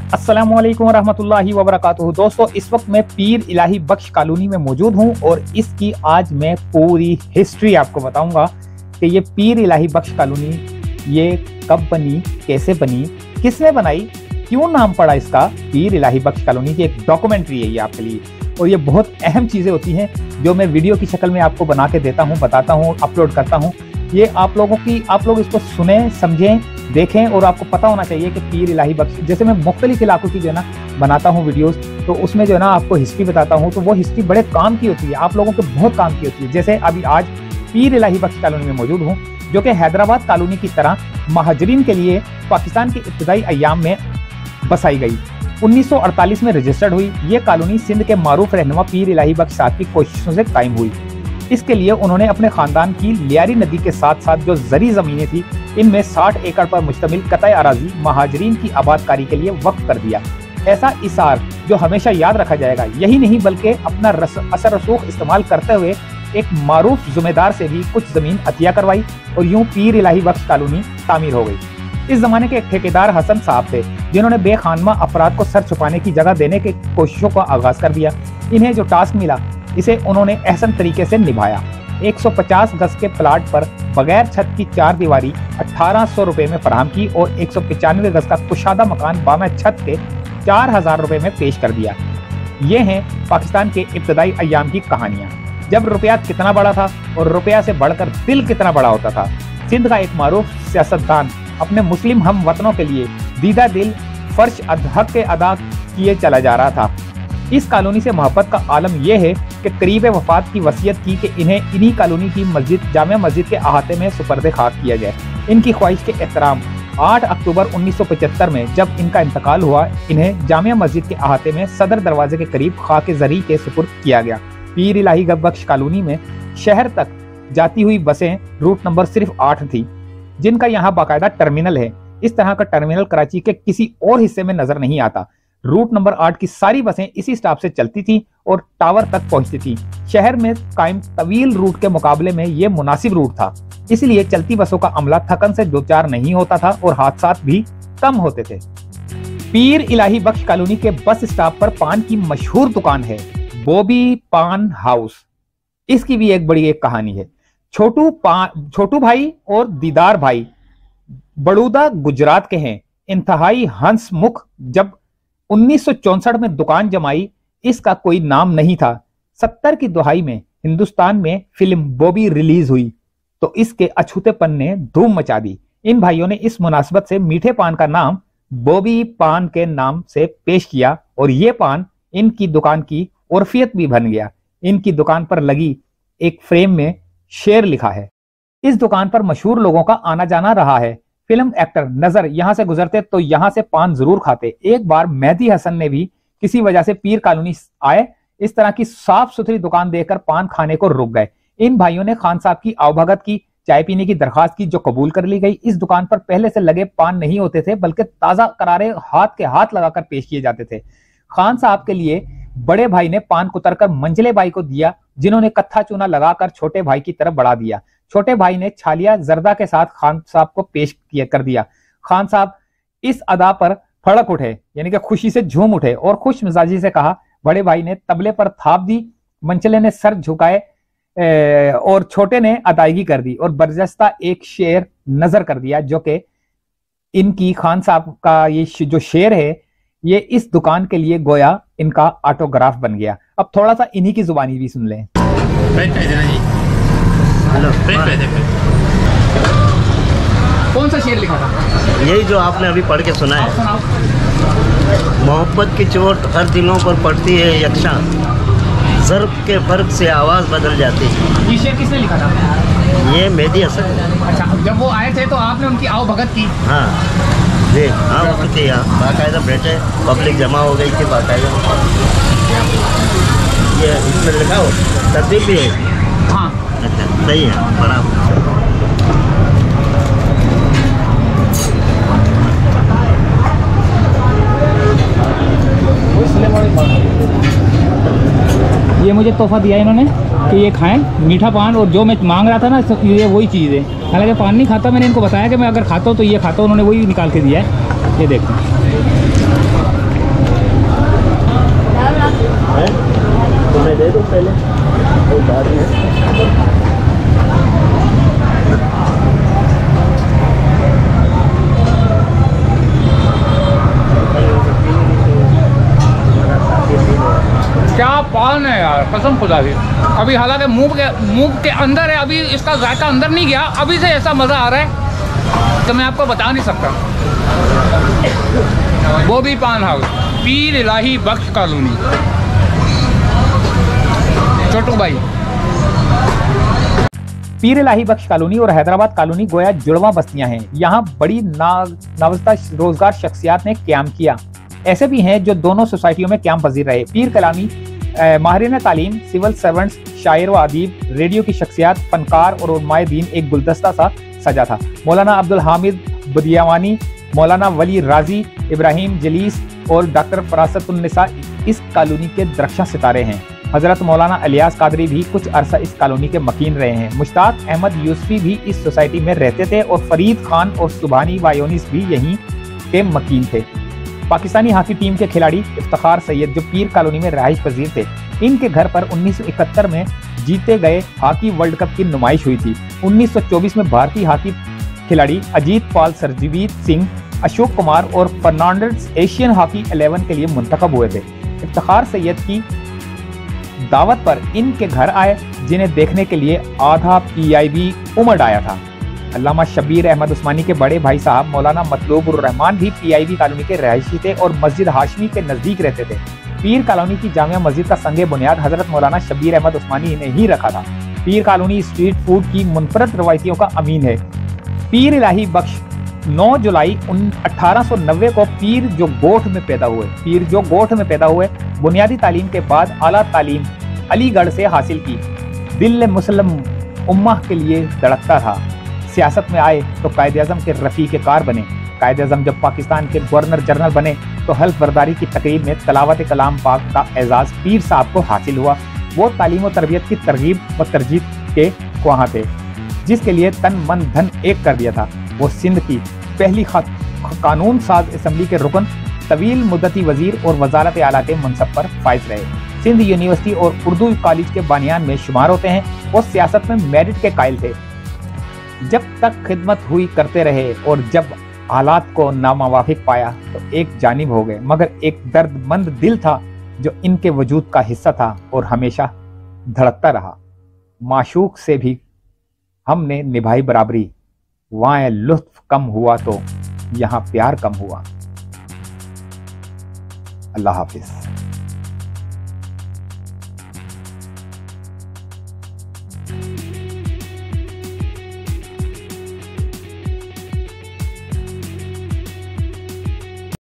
अस्सलामुअलैकुम रहमतुल्लाहि व बरकातुहू। दोस्तों, इस वक्त मैं पीर इलाही बख्श कॉलोनी में मौजूद हूं और इसकी आज मैं पूरी हिस्ट्री आपको बताऊंगा कि ये पीर इलाही बख्श कॉलोनी ये कब बनी, कैसे बनी, किसने बनाई, क्यों नाम पड़ा इसका पीर इलाही बख्श कॉलोनी। ये एक डॉक्यूमेंट्री है ये आपके लिए, और ये बहुत अहम चीजें होती हैं जो मैं वीडियो की शक्ल में आपको बना के देता हूँ, बताता हूँ, अपलोड करता हूँ। ये आप लोग इसको सुने, समझें, देखें, और आपको पता होना चाहिए कि पीर इलाही बख्श, जैसे मैं मुख्तलिफ इलाकों की जो है ना बनाता हूँ वीडियोस, तो उसमें जो है ना आपको हिस्ट्री बताता हूँ, तो वो हिस्ट्री बड़े काम की होती है, आप लोगों के बहुत काम की होती है। जैसे अभी आज पीर इलाही बख्श कॉलोनी में मौजूद हूँ, जो कि हैदराबाद कॉलोनी की तरह महाजरीन के लिए पाकिस्तान के इब्तदाई अय्याम में बसाई गई। 1948 में रजिस्टर्ड हुई। ये कॉलोनी सिंध के मारूफ रहनुमा पीर इलाही बख्श साहब की कोशिशों से कायम हुई। इसके लिए उन्होंने अपने खानदान की लियारी नदी के साथ साथ जो जरी जमीनें थी, इनमें 60 एकड़ पर मुश्तमिल कतई अराजी महाजरीन की आबादकारी के लिए वक्फ कर दिया। ऐसा इसार जो हमेशा याद रखा जाएगा। यही नहीं बल्कि अपना असर रसूख इस्तेमाल करते हुए एक मारूफ जुमेदार से भी कुछ जमीन अतिया करवाई, और यूं पीर इलाही बख्श कॉलोनी तामीर हो गई। इस जमाने के एक ठेकेदार हसन साहब थे, जिन्होंने बेखानमा अफराद को सर छुपाने की जगह देने के कोशिशों का आगाज कर दिया। इन्हें जो टास्क मिला, इसे उन्होंने एहसन तरीके से निभाया। 150 गज के प्लाट पर बगैर छत की 4 दीवारी 1800 रुपए में फराहम की, और 195 गज का कुशादा मकान बामे छत के 4000 रुपए में पेश कर दिया। ये हैं पाकिस्तान के इब्तदाई अय्याम की कहानियां, जब रुपया कितना बड़ा था और रुपया से बढ़कर दिल कितना बड़ा होता था। सिंध का एक मारूफ सियासतदान अपने मुस्लिम हम वतनों के लिए दीदा दिल फर्श हक के अदा किए चला जा रहा था। इस कॉलोनी से मोहब्बत का आलम यह है कि करीब वफात की वसीयत की कि इन्हें इन्हीं कॉलोनी की मस्जिद जामिया मस्जिद के अहाते में सुपर्द खाक किया जाए। इनकी ख्वाहिश के एहतराम 8 अक्टूबर 1975 में जब इनका इंतकाल हुआ, इन्हें जामिया मस्जिद के अहाते में सदर दरवाजे के करीब खाक जरी के सुपुर्द किया गया। पीर इलाही बख्श कॉलोनी में शहर तक जाती हुई बसें रूट नंबर सिर्फ 8 थी, जिनका यहाँ बाकायदा टर्मिनल है। इस तरह का टर्मिनल कराची के किसी और हिस्से में नजर नहीं आता। रूट नंबर 8 की सारी बसें इसी स्टॉप से चलती थी और टावर तक पहुंचती थी। शहर में कायम तवील रूट के मुकाबले में ये मुनासिब रूट था, इसलिए चलती बसों का अमला थकन से दो चार नहीं होता था और हादसात भी कम होते थे। पीर इलाही बख्श कॉलोनी के बस स्टॉप पर पान की मशहूर दुकान है, बॉबी पान हाउस। इसकी भी एक बड़ी कहानी है। छोटू भाई और दीदार भाई बड़ौदा गुजरात के हैं। इंतहाई हंसमुख जब 1964 में दुकान जमाई, इसका कोई नाम नहीं था। 70 की दुहाई में हिंदुस्तान में फिल्म बॉबी रिलीज हुई तो इसके अछूतेपन ने धूम मचा दी। इन भाइयों ने इस मुनासिबत से मीठे पान का नाम बॉबी पान के नाम से पेश किया, और ये पान इनकी दुकान की उर्फियत भी बन गया। इनकी दुकान पर लगी एक फ्रेम में शेर लिखा है। इस दुकान पर मशहूर लोगों का आना जाना रहा है। फिल्म एक्टर नजर यहां से गुजरते तो यहां से पान जरूर खाते। एक बार मेहदी हसन ने भी किसी वजह से पीर कॉलोनी आए, इस तरह की साफ सुथरी दुकान देखकर पान खाने को रुक गए। इन भाइयों ने खान साहब की आवभगत की, चाय पीने की दरखास्त की, जो कबूल कर ली गई। इस दुकान पर पहले से लगे पान नहीं होते थे, बल्कि ताजा करारे हाथ के हाथ लगाकर पेश किए जाते थे। खान साहब के लिए बड़े भाई ने पान कुतरकर मंझले भाई को दिया, जिन्होंने कत्था चूना लगाकर छोटे भाई की तरफ बढ़ा दिया। छोटे भाई ने छालिया जर्दा के साथ खान साहब को पेश कर दिया। खान साहब इस अदा पर फड़क उठे, यानी कि खुशी से झूम उठे और खुश मिजाजी से कहा। बड़े भाई ने तबले पर थाप दी, मंचले ने सर झुकाए और छोटे ने अदायगी कर दी और बरजस्ता एक शेर नजर कर दिया, जो कि इनकी खान साहब का ये जो शेर है, ये इस दुकान के लिए गोया इनका ऑटोग्राफ बन गया। अब थोड़ा सा इन्हीं की जुबानी भी सुन लें। हेलो, कौन सा शेर लिखा था? यही जो आपने अभी पढ़ के सुना है। मोहब्बत की चोट हर दिलों पर पड़ती है यकशा, ज़र्ब के फर्क से आवाज़ बदल जाती है। ये शेर किसने लिखा था? ये मेहदी हसन। अच्छा, जब वो आए थे तो आपने उनकी आवभगत की? हाँ जी, हाँ वक्त थी, यहाँ बाकायदा बैठे, पब्लिक जमा हो गई थी बाकायदा। ये इसमें लिखा हो तरतीब भी है। हाँ अच्छा, सही है, बराबर। ये मुझे तोहफा दिया इन्होंने कि ये खाएं मीठा पान, और जो मैं मांग रहा था ना ये वही चीज़ है। हालांकि पान नहीं खाता, मैंने इनको बताया कि मैं अगर खाता हूँ तो ये खाता हूँ, उन्होंने वही निकाल के दिया है। ये देखो। जान है यार, कसम खुदा की। अभी हालांकि मुंह के अंदर है, अभी इसका जायका अंदर नहीं गया, अभी से ऐसा मज़ा आ रहा है तो मैं आपको बता नहीं सकता। बॉबी पान हाउस, पीर इलाही बख्श कॉलोनी, छोटू भाई। पीर इलाही बख्श कॉलोनी और हैदराबाद कॉलोनी गोया जुड़वा बस्तियां हैं। यहाँ बड़ी नावस्ता रोजगार शख्सियात ने क्याम किया। ऐसे भी हैं जो दोनों सोसाइटियों में क्याम पजीर रहे। पीर कॉलोनी माहिरीन तालीम, सिविल सर्वेंट्स, शायर व अदीब, रेडियो की शख्सियात, फनकार और उलमाए दीन एक गुलदस्ता सा सजा था। मौलाना अब्दुल हामिद बदियावानी, मौलाना वली राजी, इब्राहिम जलीस और डॉक्टर फरासतुन्निसा इस कॉलोनी के दरख्शां सितारे हैं। हजरत मौलाना इलियास कादरी भी कुछ अरसा इस कॉलोनी के मकीन रहे हैं। मुश्ताक अहमद यूसुफी भी इस सोसाइटी में रहते थे और फरीद खान और सुबहानी वायोनिस भी यहीं के मकीन थे। पाकिस्तानी हॉकी टीम के खिलाड़ी इफ्तिखार सैयद जो पीर कॉलोनी में रहाइश पजीर थे, इनके घर पर 1971 में जीते गए हॉकी वर्ल्ड कप की नुमाइश हुई थी। 1924 में भारतीय हॉकी खिलाड़ी अजीत पाल, सरजीवीत सिंह, अशोक कुमार और फर्नांडिस एशियन हॉकी 11 के लिए मुंतखब हुए थे। इफ्तिखार सैयद की दावत पर इनके घर आए, जिन्हें देखने के लिए आधा PIB उमड़ आया था। अल्लामा शबीर अहमद उस्मानी के बड़े भाई साहब मौलाना मतलूबुर रहमान भी PIB कॉलोनी के रहायशी थे और मस्जिद हाशमी के नजदीक रहते थे। पीर कॉलोनी की जामिया मस्जिद का संगे बुनियाद हजरत मौलाना शबीर अहमद उस्मानी ने ही रखा था। पीर कॉलोनी स्ट्रीट फूड की मुनफरद रवायतियों का अमीन है। पीर इलाही बख्श 9 जुलाई 1890 को पीर जो गोठ में पैदा हुए बुनियादी तालीम के बाद आला तालीम अलीगढ़ से हासिल की। दिल मुस्लिम उम्मह के लिए धड़कता था। सियासत में आए तो कायद-ए-आज़म के रफ़ीक कार बने। कायद-ए-आज़म जब पाकिस्तान के गवर्नर जनरल बने तो हल्फ बर्दारी की तकरीब में तलावत कलाम पाक का एजाज़ पीर साहब को हासिल हुआ। वो तालीम और तरबियत की तरगीब व तरजीह के ख्वाह थे, जिसके लिए तन मन धन एक कर दिया था। वो सिंध की पहली कानून साज असम्बली के रुकन, तवील मुद्दती वजीर और वजारत आला के मनसब पर फाइज रहे। सिंध यूनिवर्सिटी और उर्दू कॉलेज के बानियान में शुमार होते हैं। वो सियासत में मेरिट के कायल थे। जब तक खिदमत हुई करते रहे और जब हालात को नामुवाफिक पाया तो एक जानिब हो गए, मगर एक दर्दमंद दिल था जो इनके वजूद का हिस्सा था और हमेशा धड़कता रहा। माशूक से भी हमने निभाई बराबरी, वहाँ लुत्फ कम हुआ तो यहाँ प्यार कम हुआ। अल्लाह हाफिज।